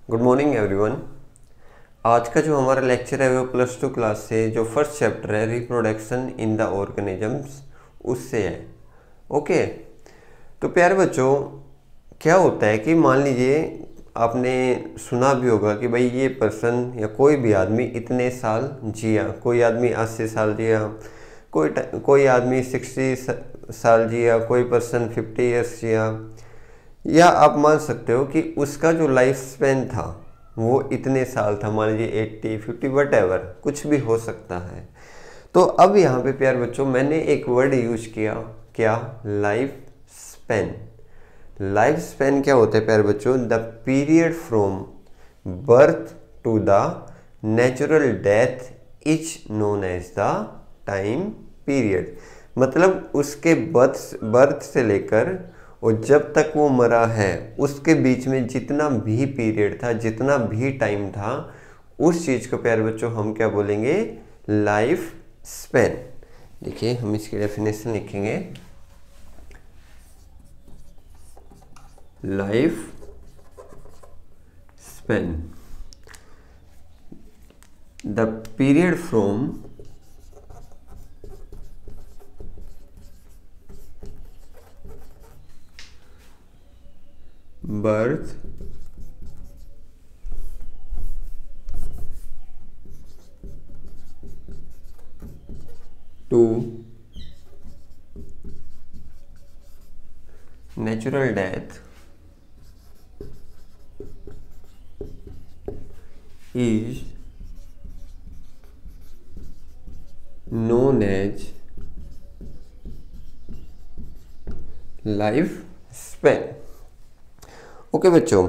Good morning everyone. आज का जो हमारा लेक्चर है वो +2 क्लास से जो फर्स्ट चैप्टर है रिप्रोडक्शन इन द ऑर्गेनिजम्स उससे है। ओके, तो प्यारे बच्चों, क्या होता है कि मान लीजिए आपने सुना भी होगा कि भाई ये पर्सन या कोई भी आदमी इतने साल जिया, कोई आदमी 80 साल जिया, कोई आदमी 60 साल जिया, कोई पर्सन 50 ईयर्स जिया, या आप मान सकते हो कि उसका जो लाइफ स्पैन था वो इतने साल था, मान लीजिए 80 50 वट एवर, कुछ भी हो सकता है। तो अब यहाँ पे प्यारे बच्चों मैंने एक वर्ड यूज किया, क्या? Life span. लाइफ स्पैन क्या होता है प्यारे बच्चों? The period from birth to the natural death is known as the time period. मतलब उसके बर्थ से लेकर और जब तक वो मरा है उसके बीच में जितना भी पीरियड था, जितना भी टाइम था, उस चीज़ को प्यारे बच्चों हम क्या बोलेंगे? Life span. देखिए हम इसकी डेफिनेशन लिखेंगे। Life span, the period from birth to natural death is known as life span। Okay बच्चों,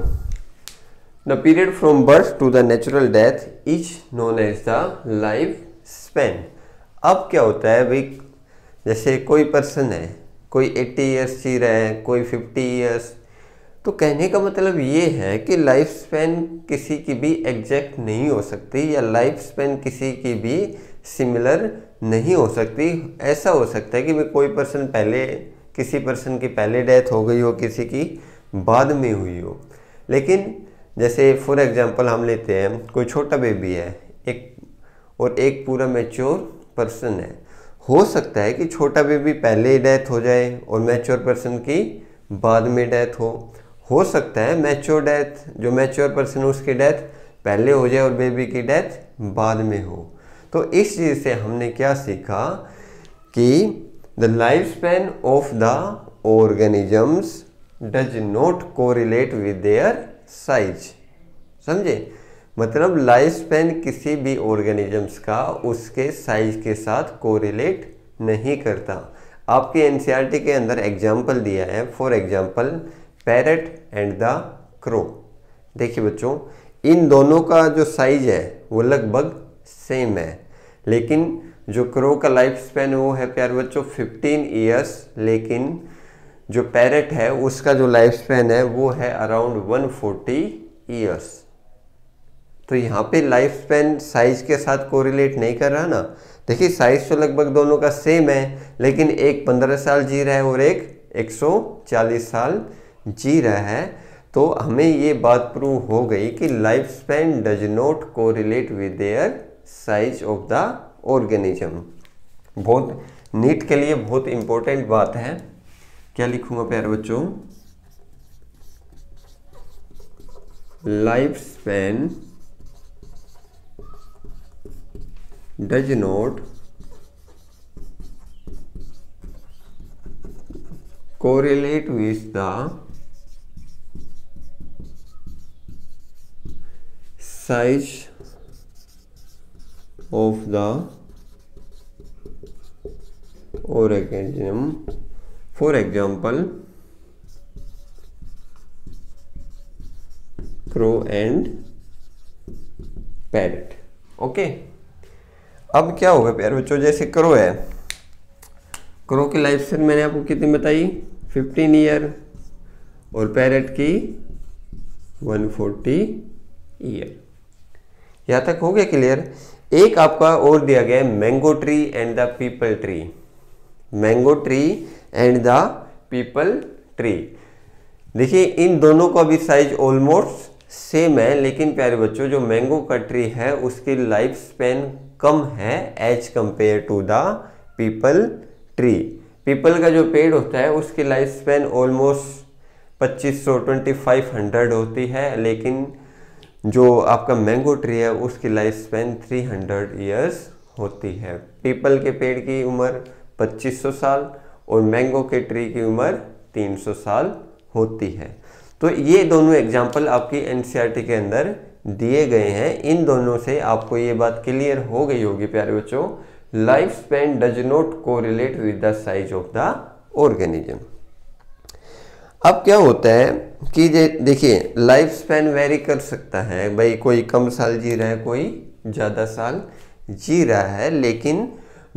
the period from birth to the natural death is known as the life span. अब क्या होता है भाई, जैसे कोई पर्सन है, कोई 80 ईयर्स जी रहा है, कोई 50 ईयर्स, तो कहने का मतलब ये है कि लाइफ स्पैन किसी की भी एग्जैक्ट नहीं हो सकती, या लाइफ स्पैन किसी की भी सिमिलर नहीं हो सकती। ऐसा हो सकता है कि भाई कोई पर्सन पहले, किसी पर्सन की पहले डेथ हो गई हो, किसी की बाद में हुई हो। लेकिन जैसे फॉर एग्जांपल हम लेते हैं, कोई छोटा बेबी है एक पूरा मैच्योर पर्सन है। हो सकता है कि छोटा बेबी पहले डेथ हो जाए और मैच्योर पर्सन की बाद में डेथ हो सकता है जो मैच्योर पर्सन उसकी डेथ पहले हो जाए और बेबी की डेथ बाद में हो। तो इस चीज़ से हमने क्या सीखा कि the life span of the organisms does not correlate with their size. समझे? मतलब लाइफ स्पैन किसी भी ऑर्गेनिजम्स का उसके साइज के साथ कोरिलेट नहीं करता। आपके एनसीईआरटी के अंदर एग्जाम्पल दिया है, for example parrot and the crow. देखिए बच्चों, इन दोनों का जो साइज है वो लगभग सेम है, लेकिन जो क्रो का लाइफ स्पैन वो है प्यारे बच्चों 15 ईयर्स, लेकिन जो पैरेट है उसका जो लाइफ स्पैन है वो है अराउंड 140 ईयर्स। तो यहाँ पे लाइफ स्पैन साइज के साथ कोरिलेट नहीं कर रहा ना। देखिए साइज तो लगभग दोनों का सेम है, लेकिन एक 15 साल जी रहा है और एक 140 साल जी रहा है। तो हमें ये बात प्रूव हो गई कि life span does not correlate with their size of the organism. बहुत नीट के लिए बहुत इंपॉर्टेंट बात है। क्या लिखूंगा प्यारे बच्चों? Life span does not correlate with the size of the organism. For example crow and parrot. Okay, अब क्या होगा प्यारे बच्चों, जैसे क्रो है, क्रो की लाइफ स्पैन मैंने आपको कितनी बताई? 15 ईयर, और पैरट की 140 ईयर। यहाँ तक हो गया क्लियर? एक आपका और दिया गया है, mango tree and the peepal tree. Mango tree and the peepal tree. देखिए इन दोनों का भी साइज ऑलमोस्ट सेम है, लेकिन प्यारे बच्चों जो मैंगो का ट्री है उसकी लाइफ स्पेन कम है as compare to the peepal tree. पीपल का जो पेड़ होता है उसकी लाइफ स्पेन ऑलमोस्ट 2500 होती है, लेकिन जो आपका मैंगो ट्री है उसकी लाइफ स्पेन 300 ईयर्स होती है। पीपल के पेड़ की उम्र 2500 साल और मैंगो के ट्री की उम्र 300 साल होती है। तो ये दोनों एग्जाम्पल आपकी एनसीईआरटी के अंदर दिए गए हैं। इन दोनों से आपको ये बात क्लियर हो गई होगी प्यारे बच्चों, life span does not correlate with the size of the organism. अब क्या होता है कि देखिए लाइफ स्पेन वेरी कर सकता है, भाई कोई कम साल जी रहा है, कोई ज़्यादा साल जी रहा है, लेकिन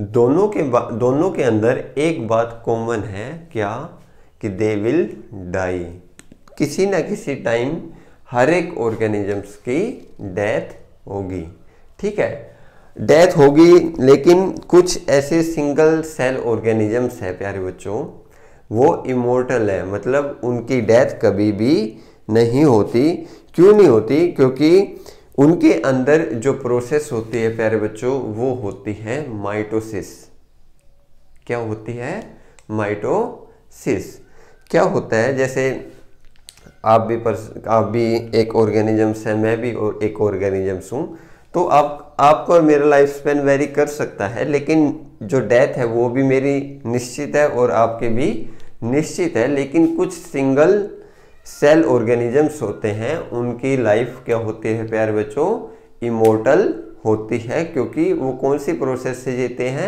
दोनों के अंदर एक बात कॉमन है, क्या कि दे विल डाई। किसी ना किसी टाइम हर एक ऑर्गेनिजम्स की डेथ होगी, ठीक है, डेथ होगी। लेकिन कुछ ऐसे सिंगल सेल ऑर्गेनिजम्स है प्यारे बच्चों, वो इमोर्टल है, मतलब उनकी डेथ कभी भी नहीं होती। क्यों नहीं होती? क्योंकि उनके अंदर जो प्रोसेस होती है प्यारे बच्चों वो होती है माइटोसिस। क्या होती है? माइटोसिस। क्या होता है, जैसे आप भी एक ऑर्गेनिजम्स है, मैं भी एक ऑर्गेनिजम्स हूँ, तो आपको और मेरा लाइफ स्पेन वेरी कर सकता है, लेकिन जो डेथ है वो भी मेरी निश्चित है और आपके भी निश्चित है। लेकिन कुछ सिंगल सेल ऑर्गेनिजम्स होते हैं, उनकी लाइफ क्या होती है प्यारे बच्चों? इमोर्टल होती है, क्योंकि वो कौन सी प्रोसेस से जीते हैं?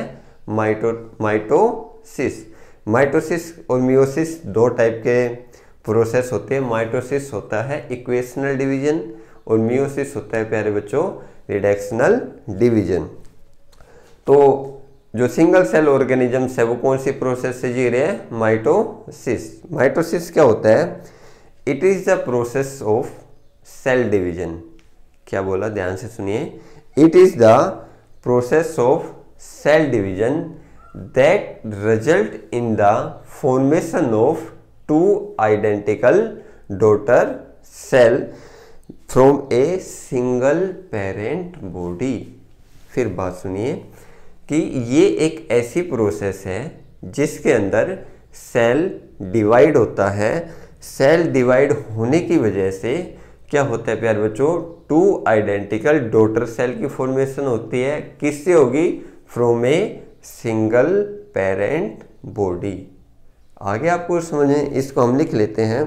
माइटोसिस। माइटोसिस और मियोसिस दो टाइप के प्रोसेस होते हैं। माइटोसिस होता है इक्वेशनल डिवीजन और मियोसिस होता है प्यारे बच्चों रिडक्शनल डिवीजन। तो जो सिंगल सेल ऑर्गेनिजम्स है वो कौन सी प्रोसेस से जी रहे हैं? माइटोसिस। माइटोसिस क्या होता है? It is the process of cell division. क्या बोला? ध्यान से सुनिए। It is the process of cell division that result in the formation of two identical daughter cell from a single parent body. फिर बात सुनिए कि ये एक ऐसी प्रोसेस है जिसके अंदर सेल डिवाइड होता है। सेल डिवाइड होने की वजह से क्या होता है प्यारे बच्चों? टू आइडेंटिकल डॉटर सेल की फॉर्मेशन होती है। किससे होगी? From a single parent body. आगे आपको समझें, इसको हम लिख लेते हैं।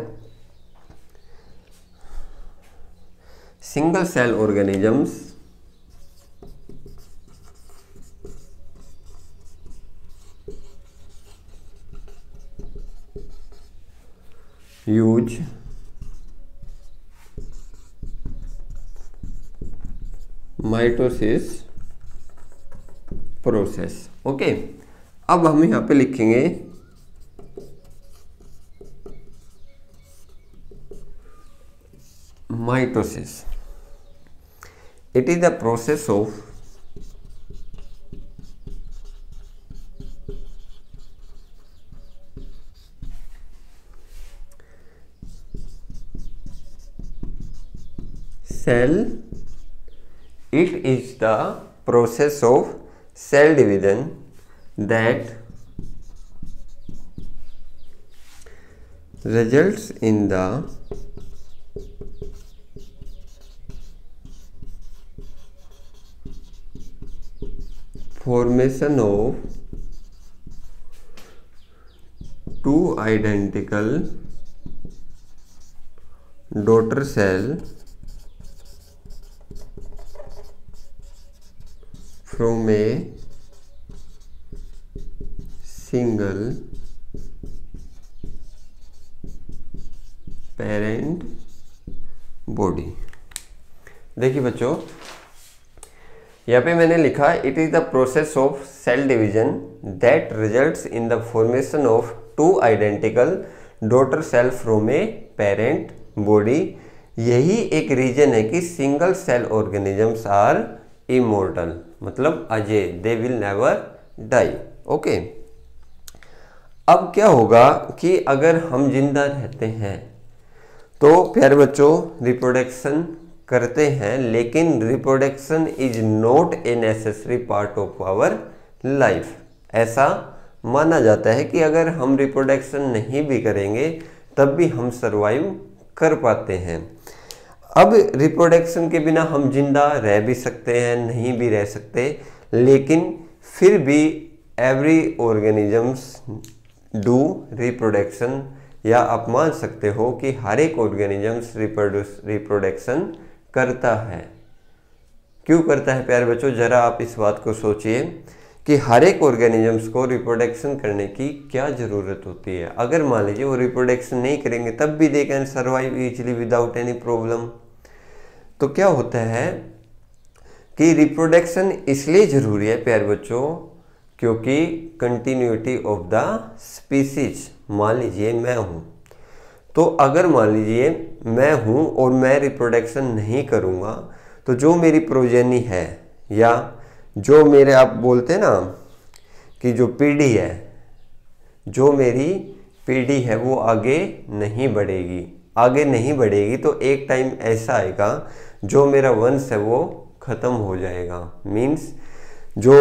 Single cell organisms use mitosis process. Okay, अब हम यहां पे लिखेंगे mitosis. It is the process of cell. It is the process of cell division that results in the formation of two identical daughter cell from a single parent body। देखिए बच्चों, यहाँ पे मैंने लिखा it is the process of cell division that results in the formation of two identical daughter cell from a parent body. यही एक reason है कि single cell organisms are immortal, मतलब अजय, they will never die. Okay, अब क्या होगा कि अगर हम जिंदा रहते हैं तो प्यारे बच्चों रिप्रोडक्शन करते हैं, लेकिन reproduction is not a necessary part of our life. ऐसा माना जाता है कि अगर हम रिप्रोडक्शन नहीं भी करेंगे तब भी हम सरवाइव कर पाते हैं। अब रिप्रोडक्शन के बिना हम जिंदा रह भी सकते हैं, नहीं भी रह सकते, लेकिन फिर भी एवरी ऑर्गेनिजम्स डू रिप्रोडक्शन, या आप मान सकते हो कि हर एक ऑर्गेनिजम्स रिप्रोडक्शन करता है। क्यों करता है प्यारे बच्चों, जरा आप इस बात को सोचिए कि हर एक ऑर्गेनिजम्स को रिप्रोडक्शन करने की क्या ज़रूरत होती है। अगर मान लीजिए वो रिप्रोडक्शन नहीं करेंगे तब भी they can survive easily without any problem. तो क्या होता है कि रिप्रोडक्शन इसलिए ज़रूरी है प्यारे बच्चों क्योंकि कंटिन्यूटी ऑफ द स्पीसीज। मान लीजिए मैं हूँ, तो अगर मान लीजिए मैं हूँ और मैं रिप्रोडक्शन नहीं करूँगा तो जो मेरी प्रोजेनी है, या जो मेरे आप बोलते हैं ना कि जो पीढ़ी है, जो मेरी पीढ़ी है वो आगे नहीं बढ़ेगी। आगे नहीं बढ़ेगी तो एक टाइम ऐसा आएगा जो मेरा वंश है वो ख़त्म हो जाएगा। मीन्स जो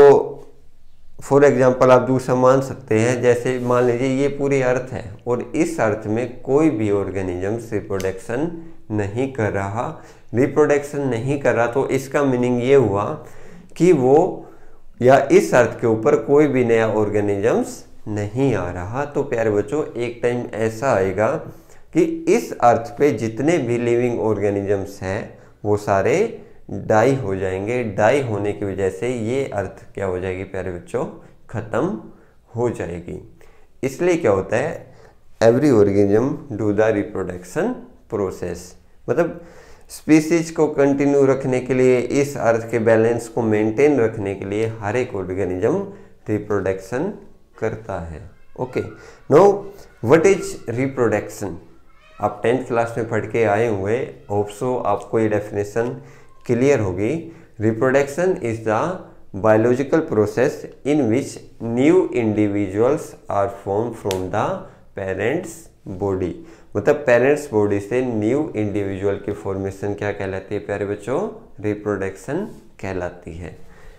फॉर एग्जांपल आप दूसरा मान सकते हैं, जैसे मान लीजिए ये पूरी अर्थ है और इस अर्थ में कोई भी ऑर्गेनिजम्स रिप्रोडक्शन नहीं कर रहा। रिप्रोडक्शन नहीं कर रहा तो इसका मीनिंग ये हुआ कि वो या इस अर्थ के ऊपर कोई भी नया ऑर्गेनिजम्स नहीं आ रहा। तो प्यारे बच्चों एक टाइम ऐसा आएगा कि इस अर्थ पे जितने भी लिविंग ऑर्गेनिजम्स हैं वो सारे डाई हो जाएंगे। डाई होने की वजह से ये अर्थ क्या हो जाएगी प्यारे बच्चों, ख़त्म हो जाएगी। इसलिए क्या होता है, every organism do the reproduction process. मतलब स्पीसीज को कंटिन्यू रखने के लिए, इस अर्थ के बैलेंस को मेंटेन रखने के लिए हर एक ऑर्गेनिज्म रिप्रोडक्शन करता है। Okay, no what is reproduction? आप 10th क्लास में पढ़ के आए हुए, होप सो आपको ये डेफिनेशन क्लियर होगी। Reproduction is the biological process in which new individuals are form from the parents body. मतलब पेरेंट्स बॉडी से न्यू इंडिविजुअल की फॉर्मेशन क्या कहलाती है प्यारे बच्चों, रिप्रोडक्शन कहलाती है।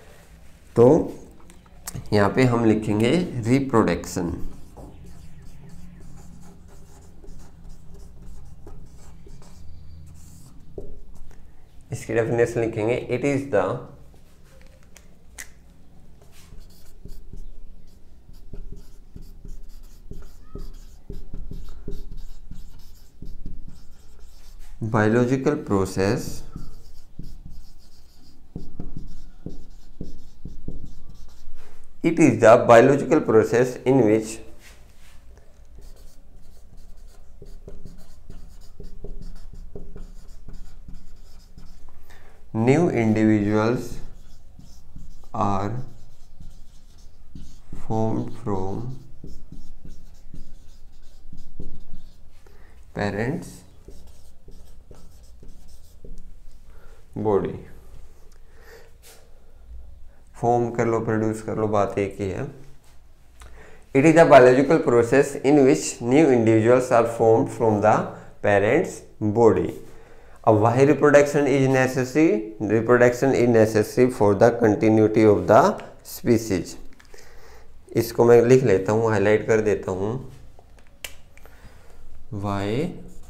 तो यहाँ पे हम लिखेंगे रिप्रोडक्शन। इसकी डेफिनेशन लिखेंगे, it is the biological process in which new individuals are formed from parents body. Form कर लो, प्रोड्यूस कर लो, बात एक ही है। It is a biological process in which new individuals are formed from the parents body. अब why reproduction is necessary? Reproduction is necessary for the continuity of the species. इसको मैं लिख लेता हूँ, हाईलाइट कर देता हूँ। Why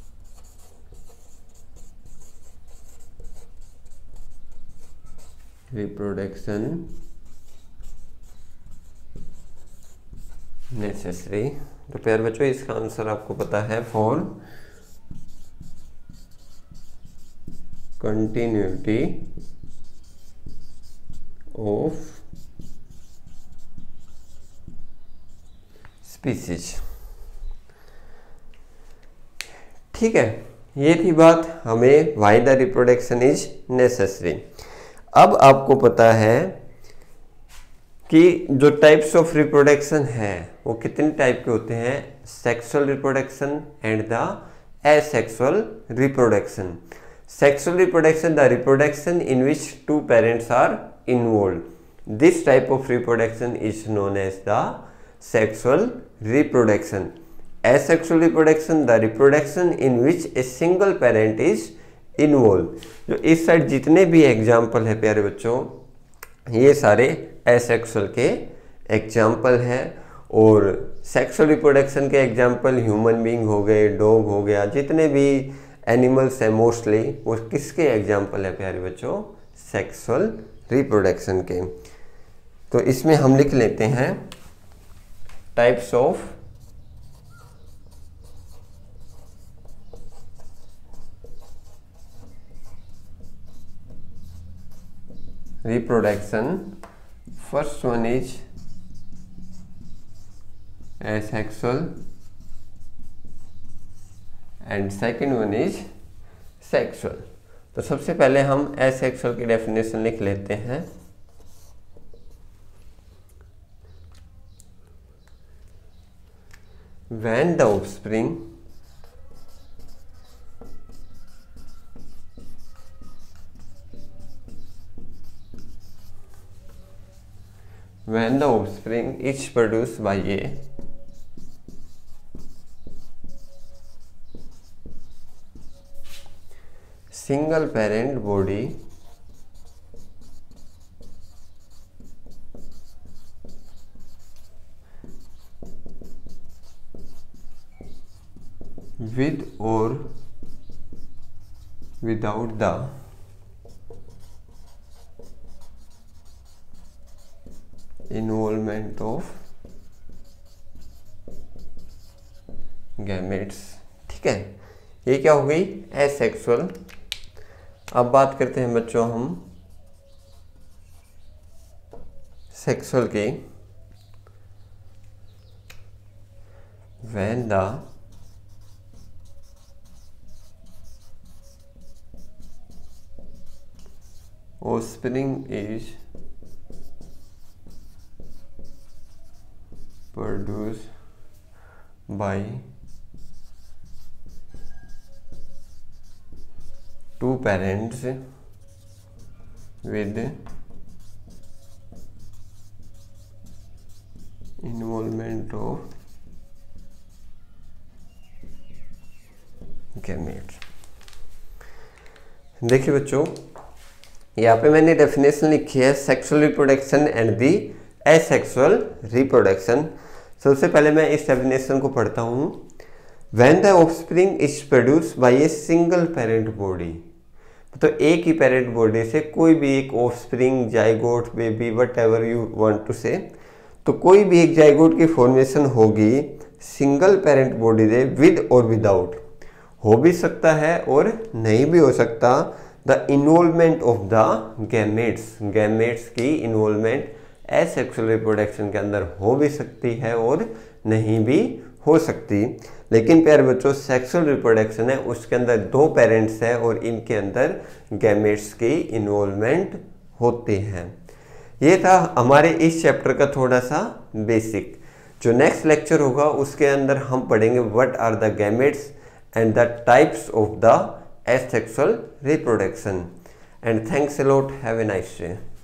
reproduction necessary. तो प्यारे बच्चों इसका आंसर आपको पता है, फॉर कंटिन्यूटी ऑफ स्पीसीज। ठीक है, ये थी बात हमें why the reproduction is necessary. अब आपको पता है कि जो टाइप्स ऑफ रिप्रोडक्शन है वो कितने टाइप के होते हैं, sexual reproduction and the asexual reproduction. Sexual reproduction, the reproduction in which two parents are involve. This type of reproduction is known as the sexual reproduction. asexual reproduction, the reproduction in which a single parent is involved। जो इस side जितने भी example है प्यारे बच्चों, ये सारे asexual के एग्जाम्पल है। और सेक्सुअल रिप्रोडक्शन के एग्जाम्पल ह्यूमन बीइंग हो गए, डॉग हो गया, जितने भी एनिमल्स हैं मोस्टली, वो किसके एग्जाम्पल है प्यारे बच्चों? सेक्सुअल रिप्रोडक्शन के। तो इसमें हम लिख लेते हैं types of reproduction। first one is asexual and second one is sexual। तो सबसे पहले हम asexual की डेफिनेशन लिख लेते हैं। when the offspring is produced by a single parent body with or without the involvement of gametes. ठीक है, ये क्या हो गई? एसेक्सुअल। अब बात करते हैं बच्चों हम सेक्सुअल की। when the offspring is produced by two parents with involvement of gametes। देखिए बच्चों, यहाँ पे मैंने डेफिनेशन लिखी है sexual reproduction and the asexual reproduction. सबसे पहले मैं इस डेफिनेशन को पढ़ता हूँ। When the offspring is produced by a single parent body, तो एक ही पेरेंट बॉडी से कोई भी एक offspring, zygote, baby, whatever you want to say, तो कोई भी एक जाइगोट की फॉर्मेशन होगी सिंगल पेरेंट बॉडी से, विद और विदाउट। हो भी सकता है और नहीं भी हो सकता। The involvement of the gametes, gametes की इन्वॉल्वमेंट एसेक्सुअल रिप्रोडक्शन के अंदर हो भी सकती है और नहीं भी हो सकती। लेकिन प्यारे बच्चों, सेक्सुअल रिप्रोडक्शन है, उसके अंदर दो पेरेंट्स हैं और इनके अंदर गैमेट्स की इन्वॉल्वमेंट होती है। ये था हमारे इस चैप्टर का थोड़ा सा बेसिक। जो नेक्स्ट लेक्चर होगा उसके अंदर हम पढ़ेंगे what are the gametes and the types of the asexual reproduction। And thanks a lot. Have a nice day.